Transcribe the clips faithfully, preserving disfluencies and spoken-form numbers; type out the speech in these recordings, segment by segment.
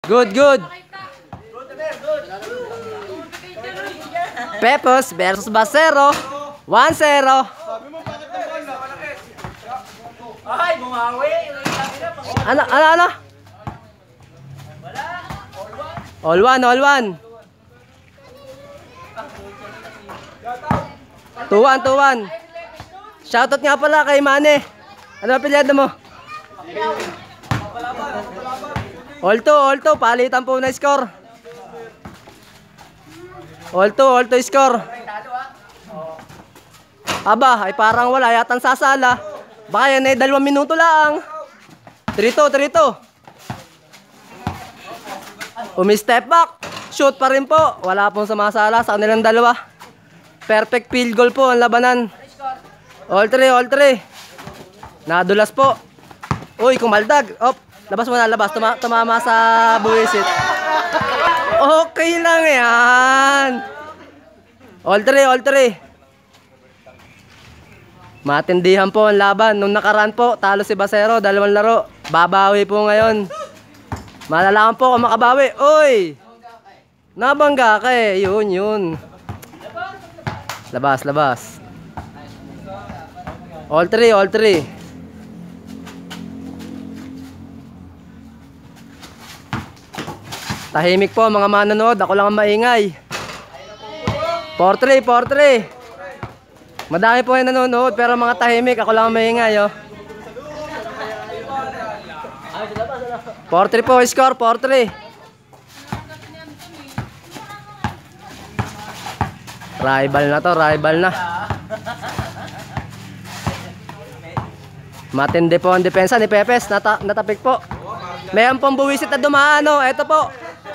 Good, good. Pepos versus Basero. one zero. Ay, bumawi. Ano, ano, ano? All one, all one. two one, two one. Shoutout nga pala kay Mane. Ano apelyado mo? All two, all two. Palitan po na score. All two, all two score. Aba, ay parang wala yatang sasala. Baka yan ay dalawang minuto lang. three two, three two. Umi-step back. Shoot pa rin po. Wala pong sumasala sa kanilang dalawa. Perfect field goal po ang labanan. All three, all three. Nadulas po. Uy, kumaldag. Op, labas mo na, labas. Tuma tumama sa buwisit. Okay lang yan. All three, all three. Matindihan po ang laban. Nung nakaraan po, talo si Basero, dalawang laro. Babawi po ngayon. Malalaman po kung makabawi. Uy! Nabangga ka eh. Yun, yun. Labas, labas. All three, all three. Tahimik po mga manonood. Ako lang ang maingay. four three, four three. Madami po yung nanonood pero mga tahimik. Ako lang ang maingay, oh. four three po score, four three. Rival na to, rival na. Matindi po ang depensa ni Pepes. Nata natapik po. Mayroon pong buwisit na dumaan, oh. Ito po.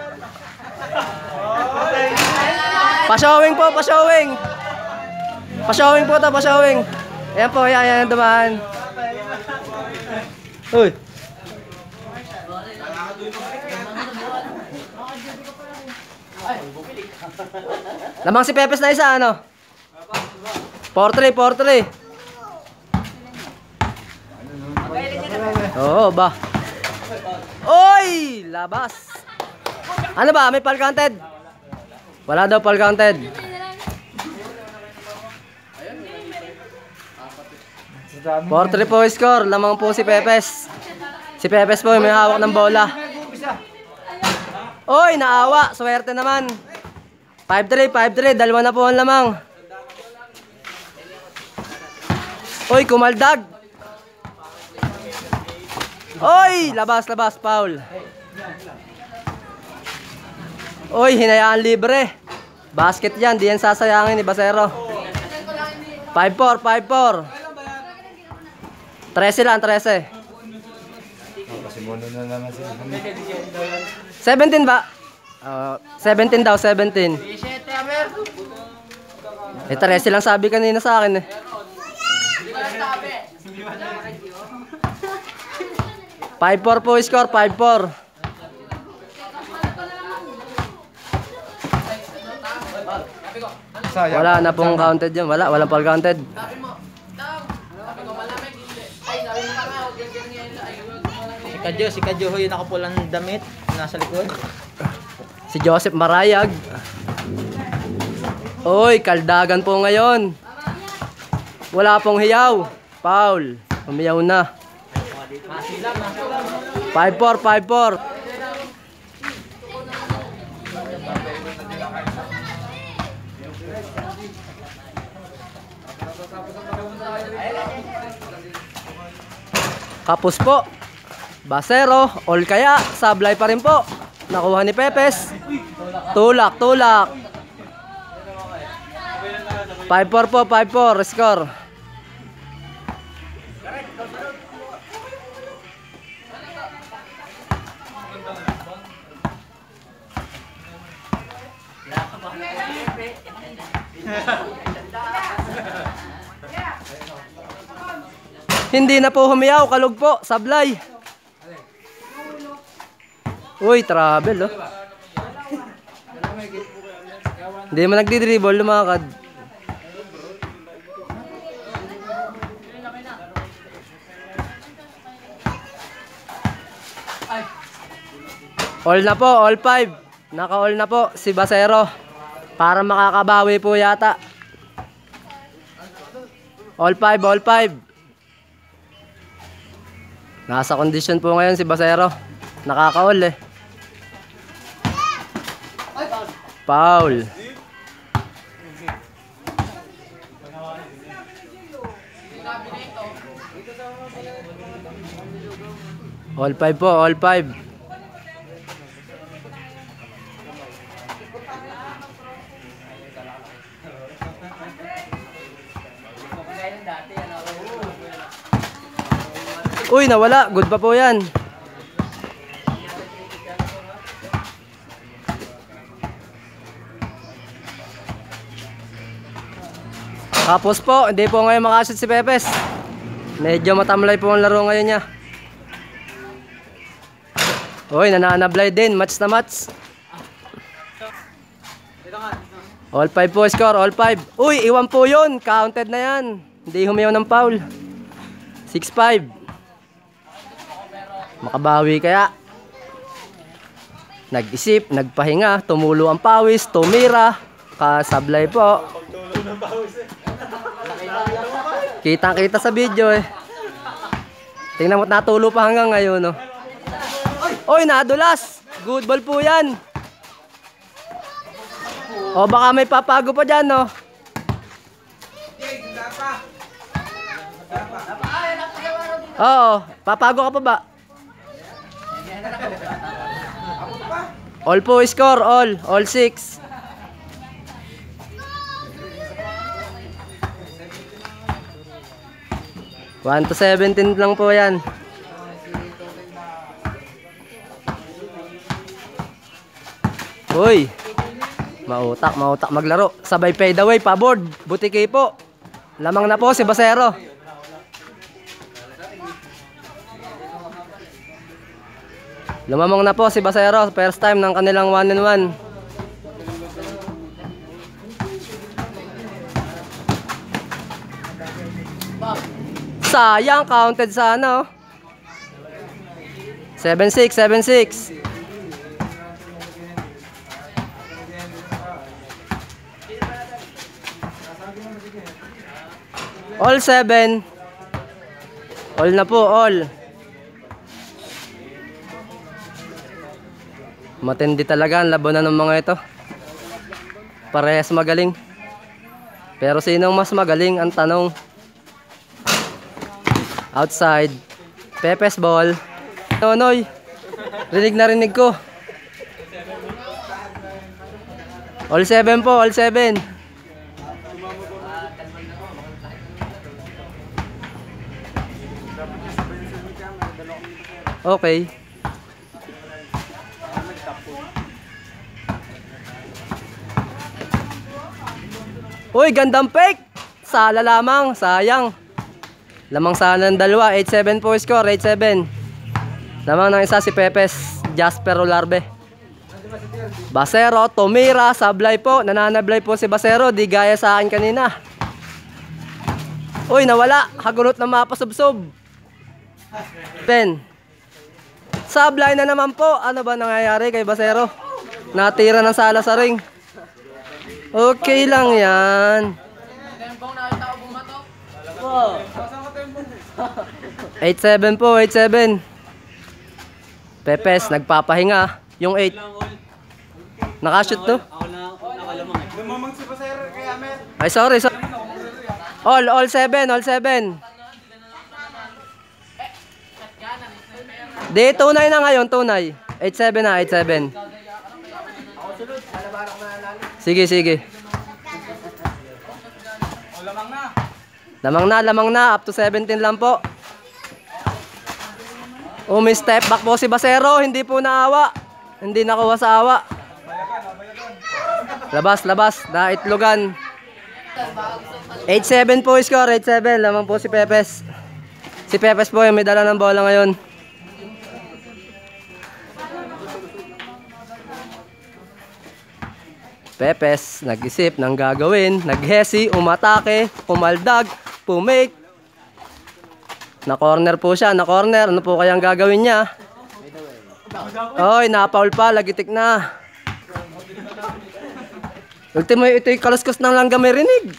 Pa-showing po, pa-showing. Pa-showing po to, pa-showing. Ayan po, ayan, ayan, dumaan. Uy. Lamang si Pepes na isa, ano? four three, four three. Oo, ba? Oy! Labas. Ano ba? May foul counted? Wala daw foul counted. four three po score. Lamang po si Pepes. Si Pepes po may hawak ng bola. Oy, naawa. Swerte naman. five three, five three. Dalawa na po ang lamang. Oy, kumaldag. Oy, labas, labas. Foul. Oy, hinayaan libre. Basket yan. Di yan sasayangin ni Basero. five four, five four. thirteen lang, thirteen. Kasi mono na naman sila. seventeen ba? Uh, seventeen daw, seventeen. Eh, thirteen lang sabi kanina sa akin eh. five four po score, five four. Wala na pong counted yun. Wala, walang pal counted. Si Kadyo, si Kadyo yung nakapulang damit nasa likod. Si Joseph Marayag. Oy, kaldagan po ngayon. Wala pong hiyaw. Foul. Umiyaw na. five four, five four. Kapos po. Basero, all kaya, sablay pa rin po. Nakuha ni Pepes. Tulak, tulak. five four po, five four, score. Hindi na po humiyaw, kalog po, sablay. Uy, travel, oh. Hindi mo nagdi-dribble, lumakad. All na po, all five. Naka-all na po si Basero. Para makakabawi po yata. All five, all five. Nasa condition po ngayon si Basero. Nakaka-all eh. Foul. All five po, all five. Uy, nawala. Good pa po yan. Tapos po, hindi po ngayon makashoot si Pepes. Medyo matamlay po ang laro ngayon niya. Uy, nananablay din. Match na match. All five po score, all five. Uy, iwan po yun. Counted na yan. Hindi humiyaw ng foul. six five. Makabawi kaya. Nag-isip, nagpahinga, tumulo ang pawis, tumira, kasablay po. Kitang-kita sa video eh. Tingnan mo, natulo pa hanggang ngayon no. Oy, nadulas. Good ball po yan. O baka may papago pa dyan no. Oo, papago ka pa ba? All po score, all, all six. one to seventeen lang po yan. Uy, mautak, mautak maglaro. Sabay fade away, paboard, butiki po. Lamang na po si Basero. Lumamang na po si Basero, first time ng kanilang one and one. Sayang, counted sana oh. seven six, seven six. All seven. All na po, all. Matindi talaga ang labanan ng mga ito. Parehas magaling. Pero sinong mas magaling ang tanong? Outside. Pepes ball. Nonoy. Rinig na rinig ko. All seven po, all seven. Okay. Uy, gandang fake. Sala lamang, sayang. Lamang sana ng dalawa, eight seven po score, eight seven. Lamang ng isa si Pepes, Jasper Olarbe. Basero, tumira, sablay po. Nananablay po si Basero, di gaya sa akin kanina. Uy, nawala. Hagunot na mapasubsob. Ben. Sablay na naman po. Ano ba nangyayari kay Basero? Natira ng sala sa ring. Okay lang yan. eight seven po, eight seven. Pepes, nagpapahinga. Yung eight. Nakashoot to? Ay, sorry, sorry. All, all seven, all seven. Di, tunay na ngayon, tunay. eight seven na, eight seven. Sige, sige. Lamang na, lamang na. Up to seventeen lang po. Umi step back po si Basero. Hindi po naawa. Hindi nakuha sa awa. Labas, labas. Daitlogan. eight seven po score. eight seven. Lamang po si Pepes. Si Pepes po yung may dala ng bola ngayon. Pepes, nag-isip ng gagawin, naghesi, umatake, pumaldag, pumake. Na corner po siya, na corner. Ano po kayang gagawin niya? Oy, napaul pa, lagitik na. Ultimo, ito yung kaluskos ng langga may rinig.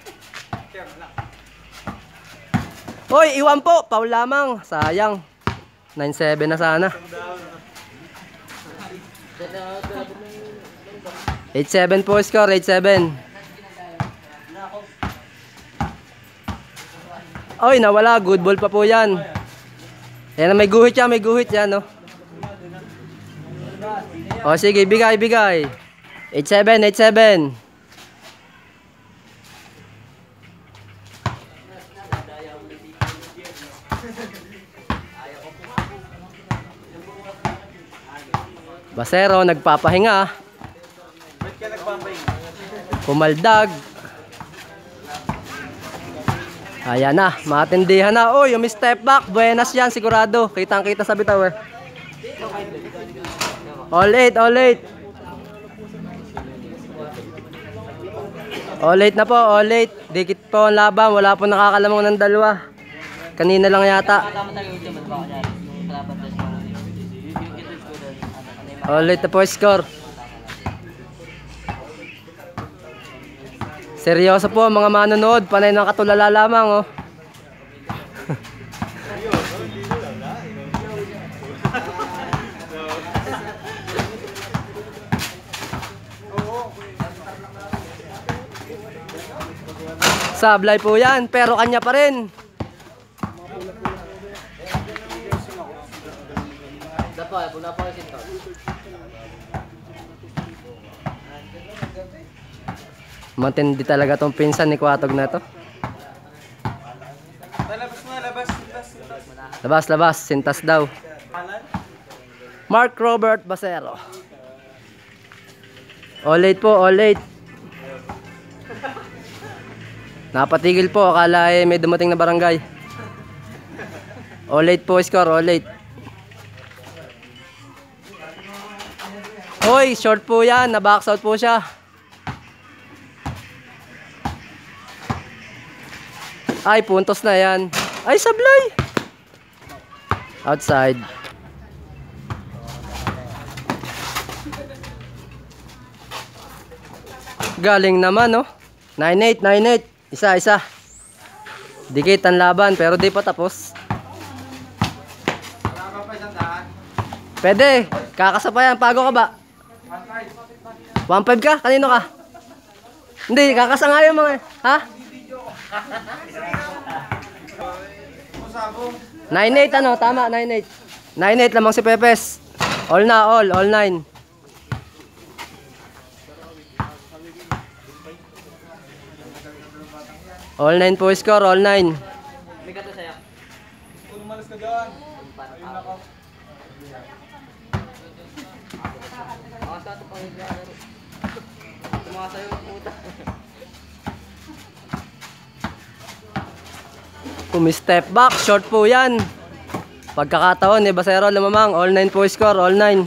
Oy, iwan po, paul lamang. Sayang. nine seven na sana. eight seven po score, eight seven. Oy, nawala. Good ball pa po yan. Ayan, may guhit yan, may guhit yan, no? O, sige, bigay, bigay. eight seven, eight seven. Basero, nagpapahinga. Pumaldag. Ayan na, matindihan na. Uy, yung step back, buenas yan, sigurado. Kitang-kita sa bitaw eh. All eight, all eight. All eight na po, all eight. Dikit po ang laban, wala po nakakalamang ng dalawa. Kanina lang yata. All eight na po score. Seryoso po mga manonood, panay ng katulala lamang oh. Sablay po yan, pero kanya pa rin. Matindi talaga tong pinsan ni Kuatog na to. Labas mo, labas, sintas, sintas. Labas, labas, sintas daw. Mark Robert Basero. All eight po, all eight. Napatigil po, akala eh may dumating na barangay. All eight po score, all eight. Hoy, short po yan, na-box out po siya. Ay, puntos na yan. Ay, sablay. Outside. Galing naman, no? nine eight, nine eight. Isa, isa. Dikit ang laban, pero di pa tapos. Pwede. Kakasapayan. Pago ka ba? one five ka? Kanino ka? Hindi, kakasangayo mga. Ha? nine eight ano? Tama, nine eight. nine eight lamang si Pepes. All na, all. All nine. All nine po score, all nine. Umalas ka dyan. Ayun na ka. Umi-step back, short po yan. Pagkakataon ni Basero lumamang, all nine po score, all nine.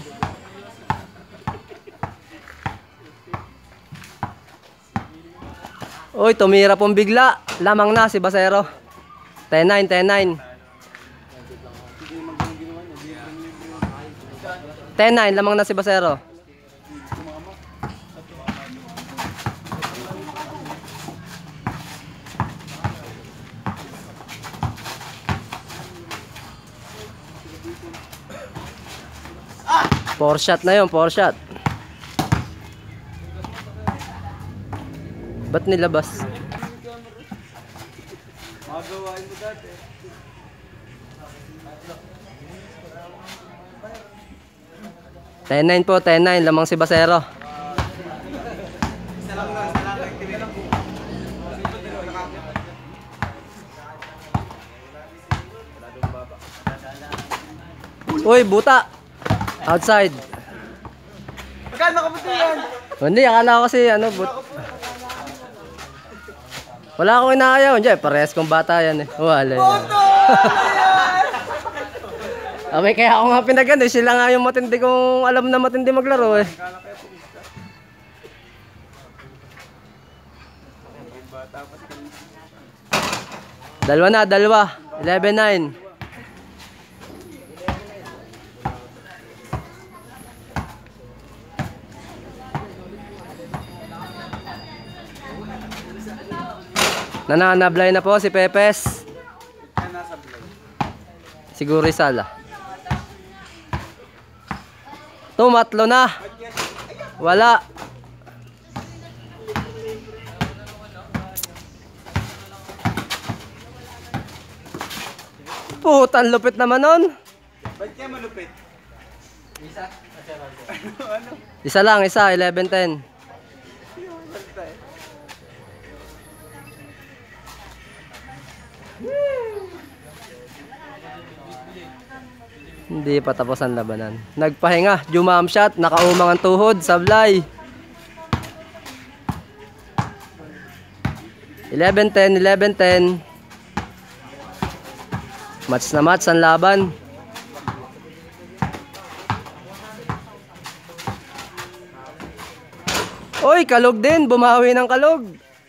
Uy, tumira pong bigla. Lamang na si Basero. ten nine, ten nine. ten nine, lamang na si Basero. Four shot na yun, four shot. Ba't nilabas? Magawain mo dati. ten nine po, ten nine. Lamang si Basero. Isa lang lang, isa lang lang. Tiri lang po. Uy, buta. Outside. Magkano nakabuti yan? Hindi, akala ko kasi ano, but... Wala akong inaayaw. Hindi, parehas kong bata yan eh. Wala yan. Okay, kaya ako nga pinagano. Sila nga yung matindi kong alam na matindi maglaro eh. Dalawa na, dalawa. eleven nine. Nananablay na po si Pepes. Yan nasa blade. Siguro isala. Tumatlo na. Wala. Putan lupit naman nun. Ba't kaya malupit? Isa? Ano? Isa lang, isa, eleven ten. Basta eh. Hindi pa tapos ang labanan. Nagpahinga, jumam shot, nakaumang ang tuhod, sablay. eleven ten, eleven ten. Match na match ang laban. Oy, kalog din, bumawi ng kalog.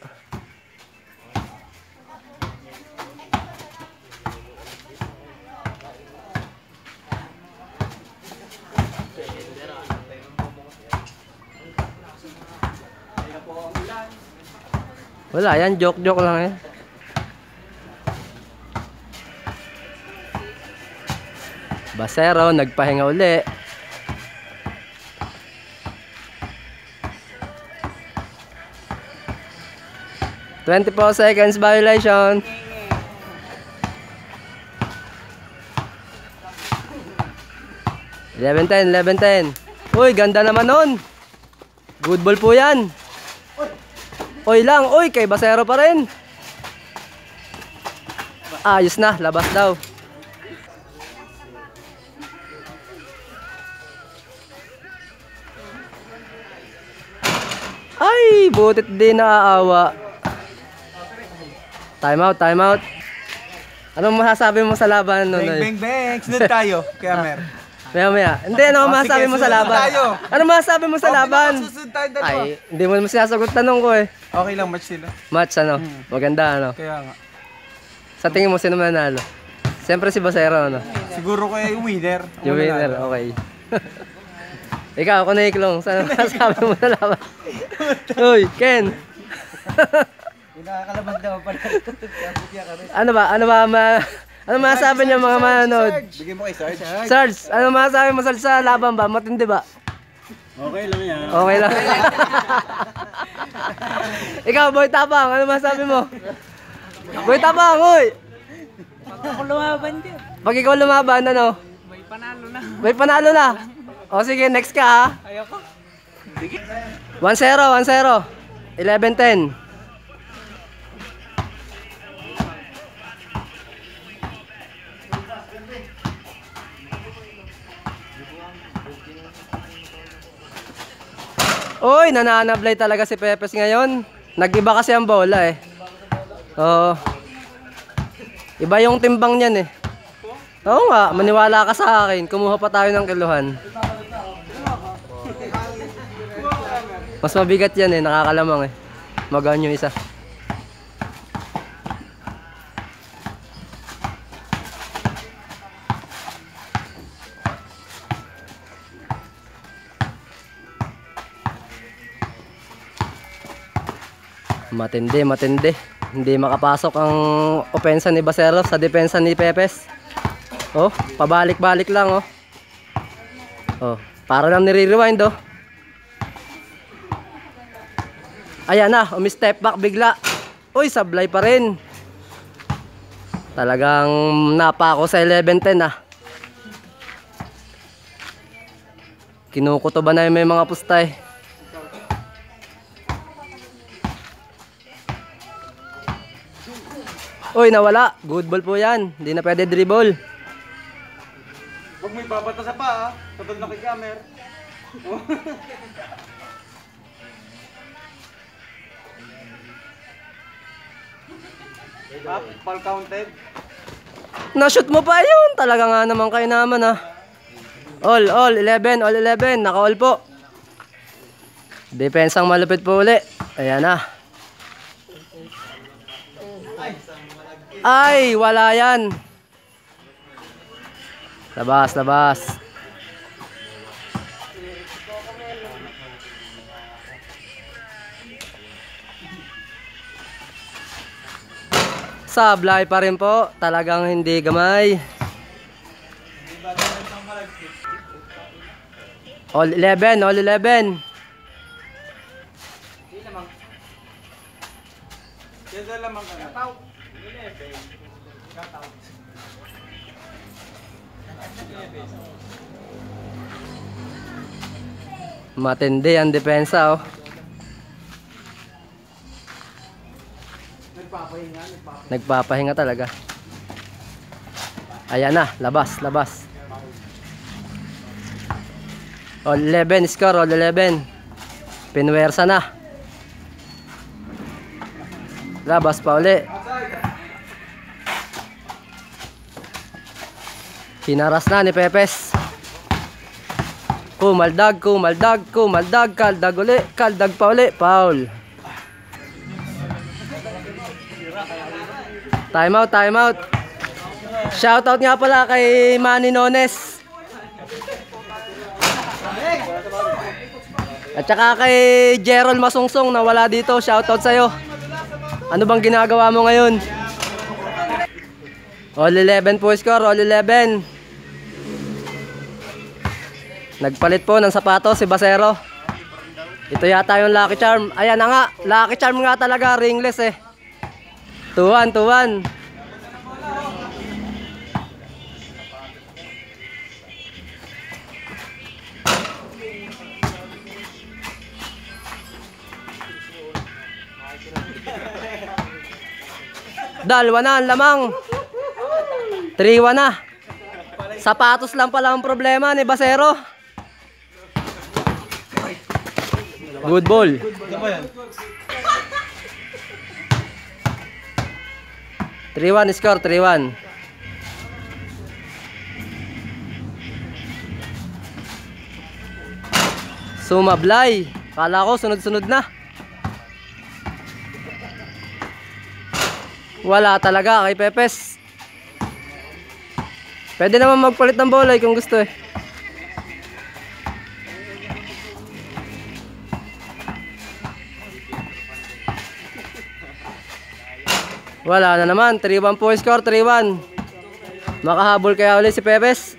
Wala yan, joke-joke lang eh. Basero, nagpahinga uli. twenty-four seconds violation. eleven ten, eleven ten. Uy, ganda naman nun. Good ball po yan. Oy lang, oy, kay Basero pa rin. Ayos na, labas daw. Ay, butit din naaawa. Time out, time out. Anong masasabi mo sa laban nun? Bang, bang, bang. Sunod tayo. Kaya mer. Maya, maya. Hindi, ano Oh, masasabi sige, mo sa sunod laban? tayo. Ano masasabi mo sa laban? Susunod tayo dalawa. Ay, hindi mo naman sinasagot tanong ko eh. Okay lang, match sila. Match, ano? Maganda, ano? Kaya nga. Sa tingin mo, sino mananalo? Siyempre si Basero, ano? Siguro ko yung winner. Yung winner, okay. Ikaw, ako na iklong. Saan masasabi mo sa laban? Uy, Ken! Yung nakakalaban daw pala. Ano ba? Ano ba? Ma ano masasabi niyo mga manonood? Bigyan mo kay Sarge. Sarge, ano masasabi mo Sarge, sa laban ba? Matindi ba? Okay lang yan. Okay lang. Ikaw, Boy Tapang, ano masasabi mo? Boy Tapang, uy! Pag ako lumaban din. Pag ikaw lumaban, ano? May panalo na. May panalo na. O sige, next ka ha. Ayoko. one zero, one zero. eleven ten. Uy, nananablay talaga si Pepes ngayon. Nag-iba kasi ang bola eh. Oo. Iba yung timbang niyan eh. Oo nga, maniwala ka sa akin. Kumuha pa tayo ng kiluhan. Mas mabigat yan eh, nakakalamang eh. Magaan yung isa. Matindi, matindi. Hindi makapasok ang opensa ni Basero sa depensa ni Pepes. Oh, pabalik-balik lang oh. Oh, para lang nire-rewind oh. Ayan na, umi-step back bigla. Uy, sablay pa rin. Talagang napa ako sa eleven ten ah. Kinukutoban na yung may mga pustay. Uy, nawala. Good ball po yan. Hindi na pwede dribble. Huwag may babata sa pa, ha? Katod na kay Gamer. Up, ball counted. Na-shoot mo pa yun. Talaga nga naman kayo naman ah. All, all, eleven, all eleven. Naka-all po. Depensang malupit po uli. Ayan na. Ay, wala yan. Labas, labas. Sablay pa rin po. Talagang hindi gamay. All eleven, all eleven. Yan lamang ka na. Matindi ang depensa, oh. Nagpapahinga talaga. Ayan na, labas, labas. All eleven, score, all eleven. Pinwersa na. Labas pa uli. Hinaras na ni Pepes. Kumaldag, kumaldag, kumaldag, kaldag uli, kaldag pa uli, foul. Time out, time out. Shoutout nga pala kay Manny Nones. At saka kay Gerald Masungsong na wala dito, shoutout sa'yo. Ano bang ginagawa mo ngayon? All eleven po score, all eleven. Nagpalit po ng sapatos si Basero. Ito yata yung Lucky Charm. Ayan na nga, Lucky Charm nga talaga, ringless eh. two one, two one. Dalawa na ang lamang. three one na. Sapatos lang pala ang problema ni Basero. Good ball. three one score, three one. Sumablay. Kala ko sunod-sunod na. Wala talaga kay Pepes. Pwede naman magpalit ng bola kung gusto eh. Wala na naman, three one po score, three one. Makahabol kaya ulit si Pepes.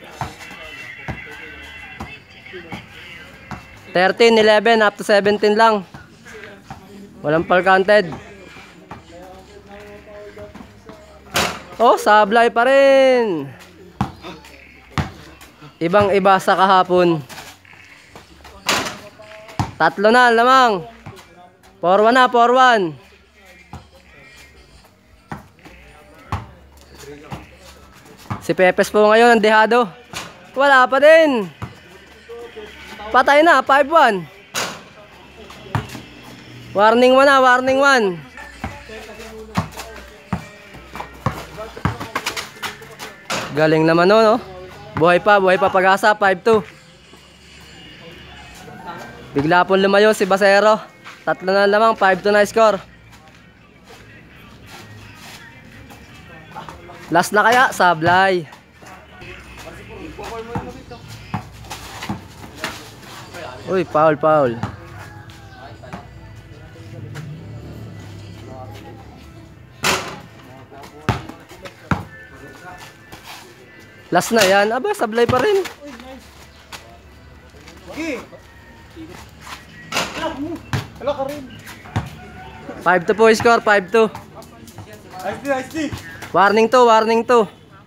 thirteen eleven up to seventeen lang. Walang foul counted. Oh, sablay pa rin. Ibang iba sa kahapon. Tatlo na lamang. four one na, four one. Si Pepes po ngayon ang dehado. Wala pa din. Patay na, five one. Warning one na, warning one. Galing naman no, no? Buhay pa, buhay pa pag-asa, five two. Bigla pong lumayo si Basero. Tatlo na lamang, five two na score. Last na kaya, sablay. Uy, foul, foul. Last na yan. Aba, sablay pa rin. five two po score, five two. I see, I see. Warning to, warning to.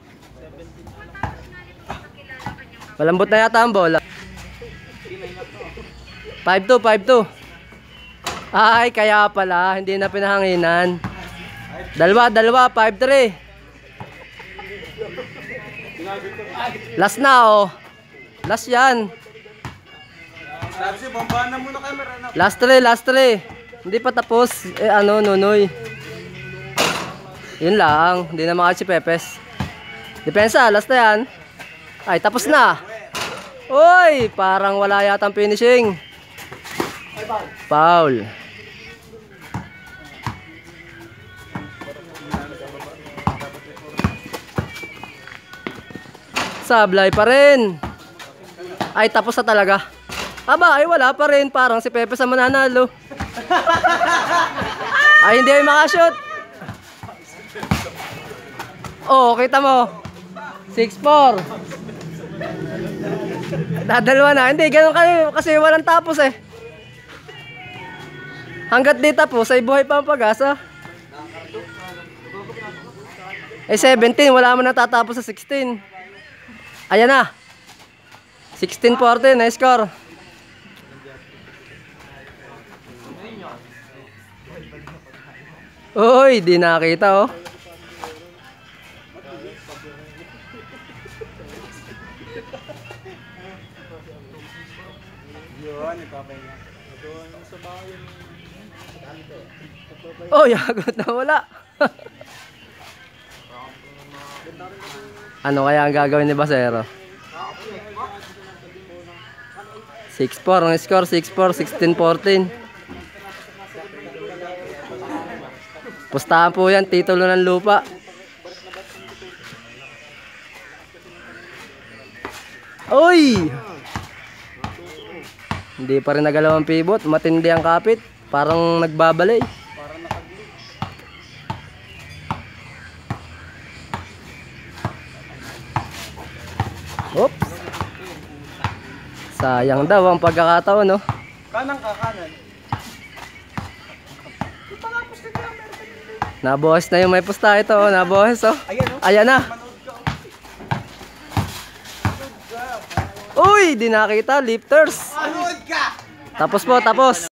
Malambot na yata ang bola. five two, five two. Ay, kaya pala, hindi na pinahanginan. Dalawa, dalawa, five three. Last na oh. Last yan. Sabi siya, bombahan na muna camera. Last three, last three. Hindi pa tapos. Eh ano, Nunoy. Yun lang. Hindi na makakit si Pepes. Depensa, last na yan. Ay, tapos na. Uy, parang wala yatang finishing. Foul. Sablay pa rin. Ay, tapos na talaga. Aba, ay wala pa rin. Parang si Pepe sa mananalo. Ay, hindi ay makashoot. Oh, kita mo. six four. Dadalawa na. Hindi, ganun kayo kasi walang tapos eh. Hanggat di tapos ay buhay pa ang pag-asa. Eh seventeen, wala mo natatapos sa sixteen. Ayan na. sixteen fourteen, na score. Uy, di nakita oh. Yun, ipapahinga. Oh, yagot na wala. Ano kaya ang gagawin ni Basero? six four, ang score six four, sixteen fourteen. Pustahan po yan, titulo ng lupa. Uy! Hindi pa rin nagalaw ang pivot, matindi ang kapit. Parang nagbabalay. Oops! Sayang daw ang pagkakataon, no? Kanang ka, kanan. Nabuhos na yung may pusta ito, oh. Nabuhos, oh. Ayan, oh. Ayan na. Uy, di nakita, lifters. Manood ka! Tapos po, tapos.